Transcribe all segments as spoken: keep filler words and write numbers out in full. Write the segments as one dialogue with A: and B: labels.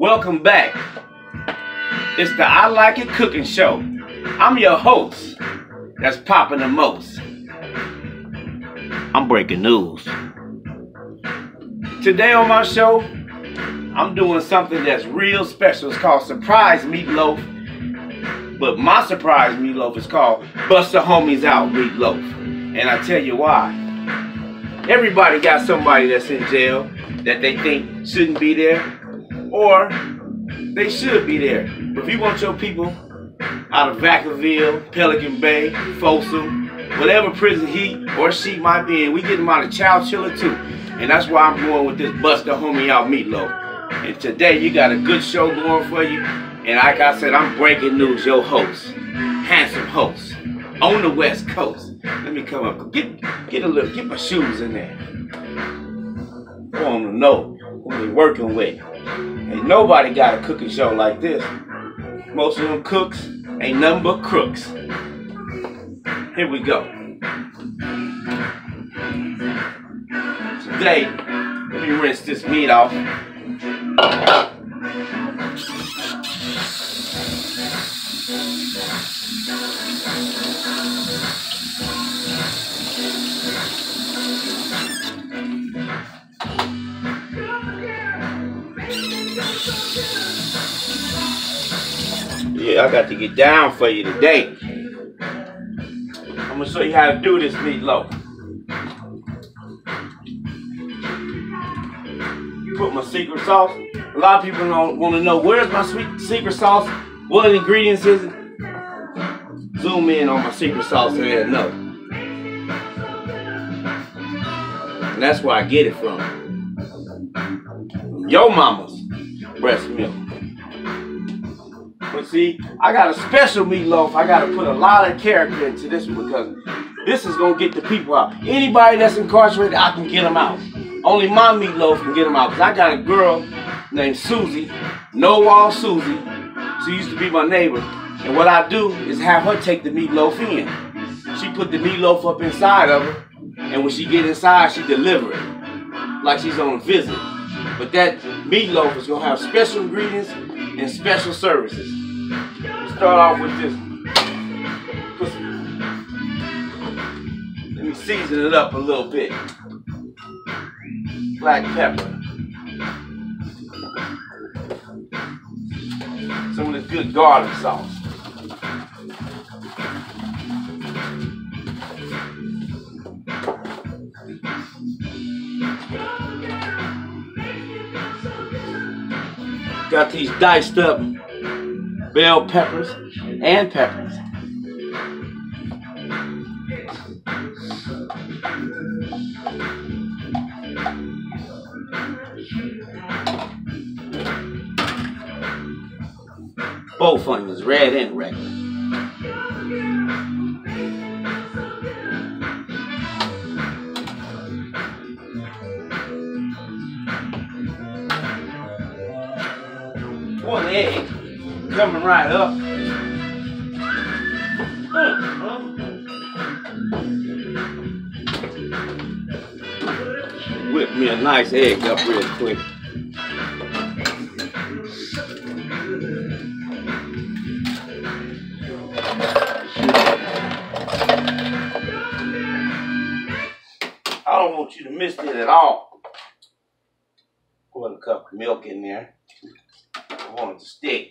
A: Welcome back. It's the I Like It Cooking Show. I'm your host that's popping the most. I'm breaking news. Today on my show, I'm doing something that's real special. It's called Surprise Meatloaf. But my surprise meatloaf is called Bust the Homies Out Meatloaf. And I tell you why. Everybody got somebody that's in jail that they think shouldn't be there, or they should be there. But if you want your people out of Vacaville, Pelican Bay, Folsom, whatever prison he or she might be in, we get them out of Child Chiller too. And that's why I'm going with this Bust the Homie Out Meatloaf. And today you got a good show going for you. And like I said, I'm breaking news, your host, handsome host, on the West Coast. Let me come up, get get a little, get my shoes in there. I want to know who they working with. Ain't nobody got a cooking show like this. Most of them cooks ain't nothing but crooks. Here we go. Today, let me rinse this meat off. Yeah, I got to get down for you today. I'm gonna show you how to do this meatloaf. Put my secret sauce. A lot of people don't want to know where's my sweet secret sauce. What ingredients is it? Zoom in on my secret sauce and they'll know. And that's where I get it from. Your mama's breast milk. But see, I got a special meatloaf. I got to put a lot of character into this one because this is going to get the people out. Anybody that's incarcerated, I can get them out. Only my meatloaf can get them out. Because I got a girl named Susie, No Wall Susie. She used to be my neighbor. And what I do is have her take the meatloaf in. She put the meatloaf up inside of her. And when she get inside, she deliver it. Like she's on a visit. But that meatloaf is going to have special ingredients and special services. Let's start off with this. Let me season it up a little bit. Black pepper. Some of this good garlic sauce. Got these diced up bell peppers and peppers. Both onions, red and regular. One egg coming right up. Uh-huh. Whip me a nice egg up real quick. I don't want you to miss it at all. Put a cup of milk in there. I want it to stick.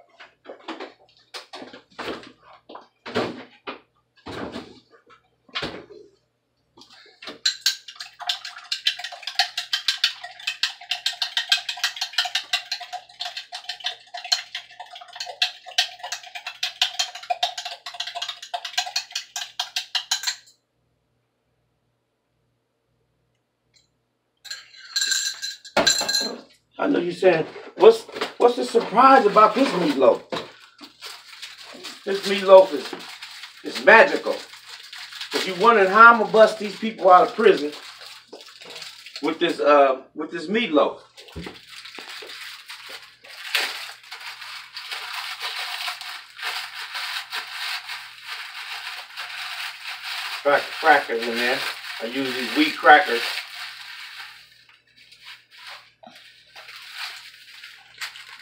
A: I know you're saying, what's what's the surprise about this meatloaf? This meatloaf is, is magical. If you're wondering how I'm gonna bust these people out of prison with this uh with this meatloaf. Crack crackers in there. I use these wheat crackers.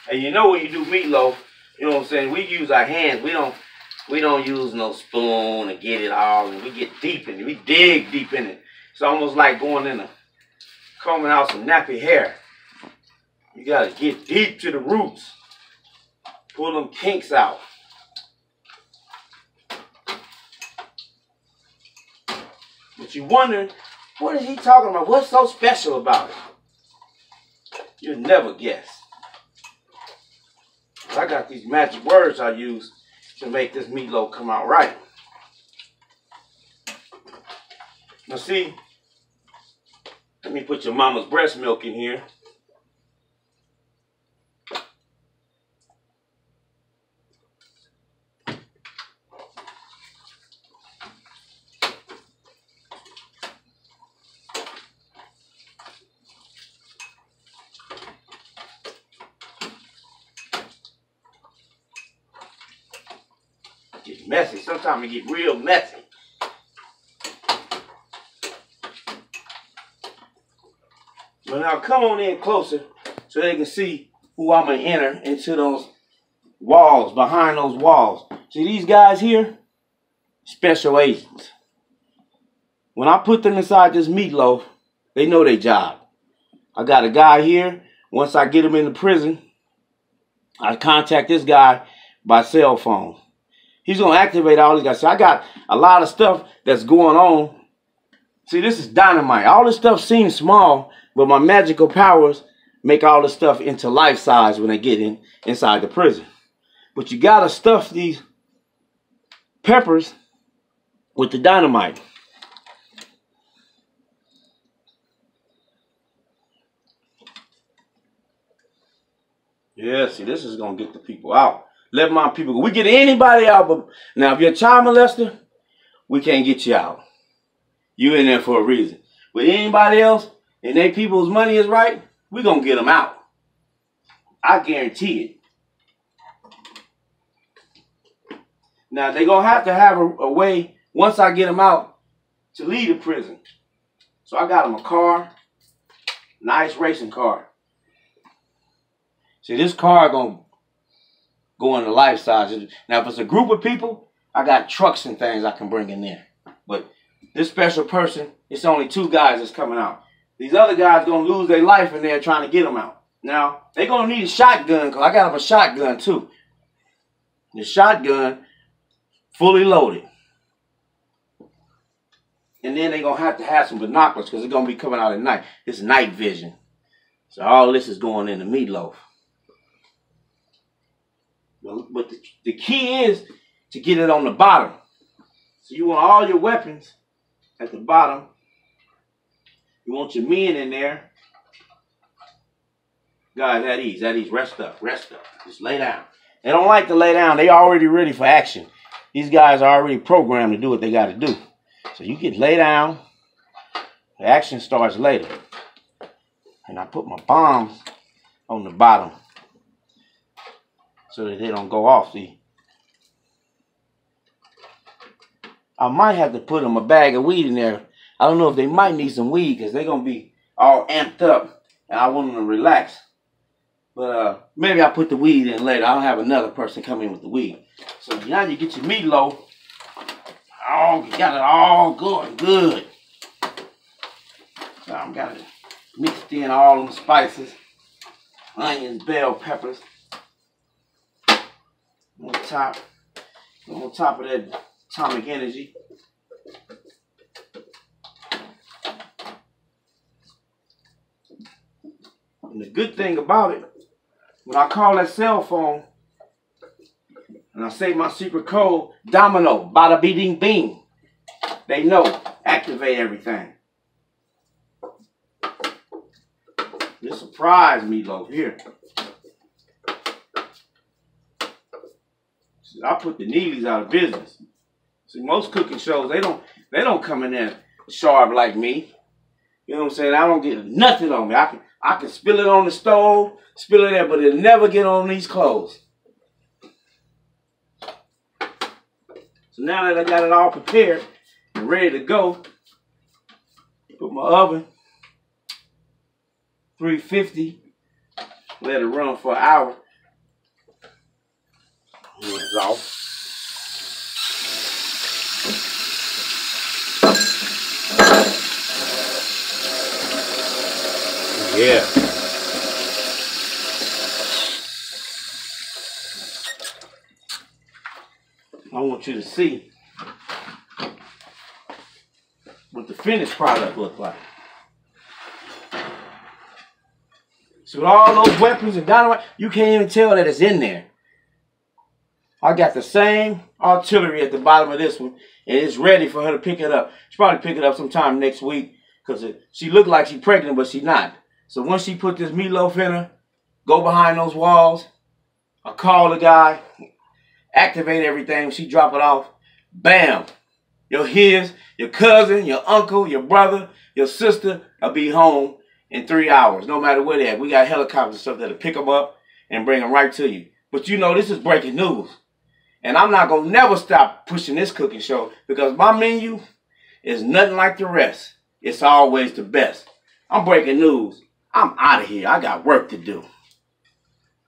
A: And you know when you do meatloaf, you know what I'm saying, we use our hands. We don't we don't use no spoon to get it all, and we get deep in it. We dig deep in it. It's almost like going in a combing out some nappy hair. You gotta get deep to the roots. Pull them kinks out. But you wonder, what is he talking about? What's so special about it? You'll never guess. I got these magic words I use to make this meatloaf come out right. Now see, let me put your mama's breast milk in here. Get messy. Sometimes it get real messy. But now come on in closer so they can see who I'm going to enter into those walls, behind those walls. See these guys here? Special agents. When I put them inside this meatloaf, they know their job. I got a guy here. Once I get him into prison, I contact this guy by cell phone. He's going to activate all these guys. So I got a lot of stuff that's going on. See, this is dynamite. All this stuff seems small, but my magical powers make all this stuff into life size when they get in inside the prison. But you got to stuff these peppers with the dynamite. Yeah, see, this is going to get the people out. Let my people go. We get anybody out, but now if you're a child molester, we can't get you out. You in there for a reason. With anybody else, and they people's money is right, we're going to get them out. I guarantee it. Now, they're going to have to have a, a way, once I get them out, to leave the prison. So I got them a car, nice racing car. See, this car going to go into life size. Now, if it's a group of people, I got trucks and things I can bring in there. But this special person, it's only two guys that's coming out. These other guys going to lose their life in there trying to get them out. Now, they're going to need a shotgun because I got them a shotgun too. The shotgun, fully loaded. And then they're going to have to have some binoculars because it's going to be coming out at night. It's night vision. So all this is going in the meatloaf. But the, the key is to get it on the bottom. So you want all your weapons at the bottom. You want your men in there. Guys, at ease, at ease. Rest up, rest up. Just lay down. They don't like to lay down. They already ready for action. These guys are already programmed to do what they got to do. So you can lay down. The action starts later. And I put my bombs on the bottom so that they don't go off. See, I might have to put them a bag of weed in there. I don't know if they might need some weed because they're going to be all amped up and I want them to relax. But uh, maybe I'll put the weed in later. I'll have another person come in with the weed. So now you get your meatloaf. Oh, you got it all going good. So I've got it mixed in, all them spices. Onions, bell peppers. On top, on top of that atomic energy. And the good thing about it, when I call that cell phone and I say my secret code, domino, bada bing ding bing, they know, activate everything. This surprise meatloaf here. I put the Neelys out of business. See, most cooking shows, they don't they don't come in there sharp like me. You know what I'm saying? I don't get nothing on me. I can I can spill it on the stove, spill it there, but it'll never get on these clothes. So now that I got it all prepared and ready to go, put my oven, three fifty, let it run for an hour. Hands off. Yeah. I want you to see what the finished product looks like. So with all those weapons and dynamite, you can't even tell that it's in there. I got the same artillery at the bottom of this one, and it's ready for her to pick it up. She'll probably pick it up sometime next week, because she looked like she's pregnant, but she's not. So once she put this meatloaf in her, go behind those walls, I'll call the guy, activate everything, she drop it off, bam. Your his, your cousin, your uncle, your brother, your sister will be home in three hours, no matter where they're at. We got helicopters and stuff that'll pick them up and bring them right to you. But you know, this is breaking news. And I'm not going to never stop pushing this cooking show, because my menu is nothing like the rest. It's always the best. I'm breaking news. I'm out of here. I got work to do.